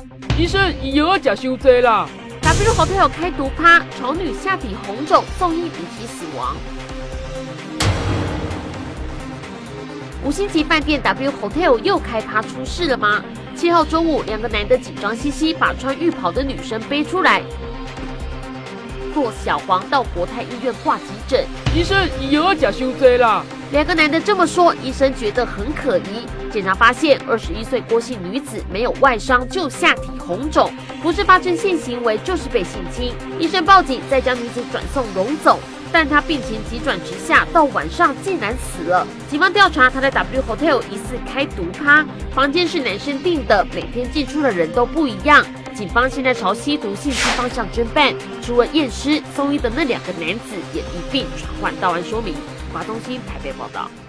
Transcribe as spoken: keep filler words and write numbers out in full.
医生，伊药啊食伤济啦。 W Hotel 开毒趴，丑女下体红肿，送医离奇死亡。五星级饭店 W Hotel 又开趴出事了吗？七号中午，两个男的紧张兮兮把穿浴袍的女生背出来，坐小黄到国泰医院挂急诊。 医生，伊药啊食伤济啦。 两个男的这么说，医生觉得很可疑。检查发现，二十一岁郭姓女子没有外伤，就下体红肿，不是发生性行为，就是被性侵。医生报警，再将女子转送荣总，但她病情急转直下，到晚上竟然死了。警方调查，她在 W Hotel 疑似开毒趴，房间是男生订的，每天进出的人都不一样。警方现在朝吸毒性侵方向侦办，除了验尸，送医的那两个男子也一并传唤到案说明。华东新台北报道。